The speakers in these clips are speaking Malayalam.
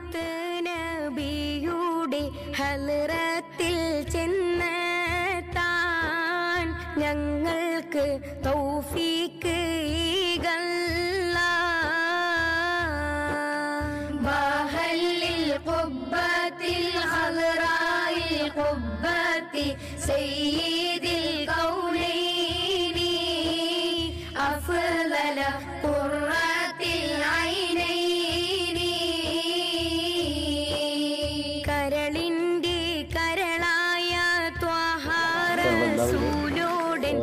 മുത്ത് നബിയുടെ ഹൽറത്തിൽ ചെന്നെത്താൻ ഞങ്ങൾക്ക് തൗഫീക്ക് ബഹല്ലിൽ ഖുബ്ബത്തിൽ ഹൽറായിൽ ഖുബ്ബത്തി സയ്യിദിൽ കൗനൈനി അഫ്ളല ഖുർറത്തിൽ ഐനൈനി കരളിന്റെ കരളായ ത്വഹ റസൂലുടൻ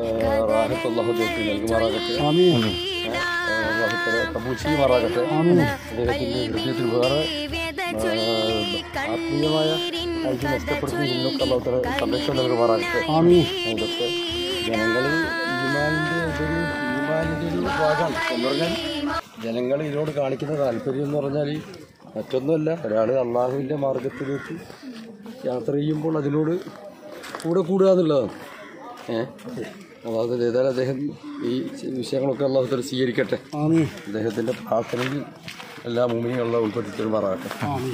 ആത്മീയമായ ഐക്യം നഷ്ടപ്പെടുത്തി സംരക്ഷണം നൽകുമാറാകട്ടെ. ഇതൊക്കെ ജനങ്ങളിൽ ഈമാനിൻ്റെ ഒരു ഭാഗമാണ് എന്ന് പറഞ്ഞാൽ ജനങ്ങൾ ഇതിനോട് കാണിക്കുന്ന താല്പര്യം എന്ന് പറഞ്ഞാൽ മറ്റൊന്നുമല്ല, ഒരാൾ അള്ളാഹുവിൻ്റെ മാർഗത്തിലേക്ക് യാത്ര ചെയ്യുമ്പോൾ അതിനോട് കൂടെ കൂടുക എന്നുള്ളതാണ്. അള്ളാഹു ഏതായാലും അദ്ദേഹം ഈ വിഷയങ്ങളൊക്കെ അള്ളാഹുത്തല സ്വീകരിക്കട്ടെ. അദ്ദേഹത്തിൻ്റെ പ്രാർത്ഥനയിൽ എല്ലാ മുഅ്മിനീങ്ങളും ഉൾപ്പെടുത്തിമാറാകട്ടെ.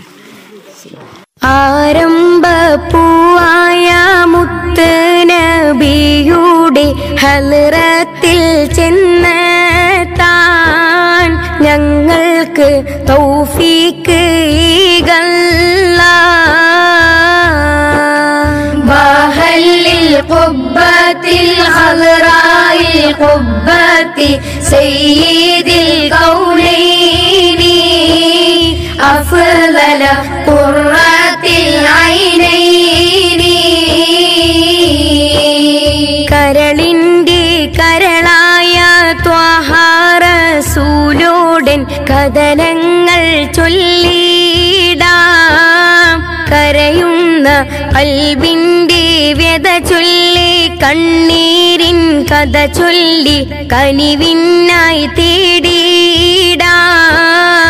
ആരംഭപ്പൂവായ മുത്ത് നബിയുടെ ഹൽറത്തിൽ ചെന്നെത്താൻ ഞങ്ങൾക്ക് തൗഫീക്ക് ബഹല്ലിൽ ഖുബ്ബത്തിൽ ഹൽറായിൽ ഖുബ്ബത്തി സയ്യിദിൽ കൗനൈനി അഫ്ളല ഖുർറത്തിൽ ഐനൈനി കരളിന്റെ കരളായ ത്വഹ റസൂലുടൻ കഥനങ്ങൾ ചൊല്ലിടാം കരയുന്ന ഖൽബിന്റെ വ്യത ചൊല്ലി കണ്ണീരിൻ കഥ ചൊല്ലി കനിവിനായി തേടിയിടാം.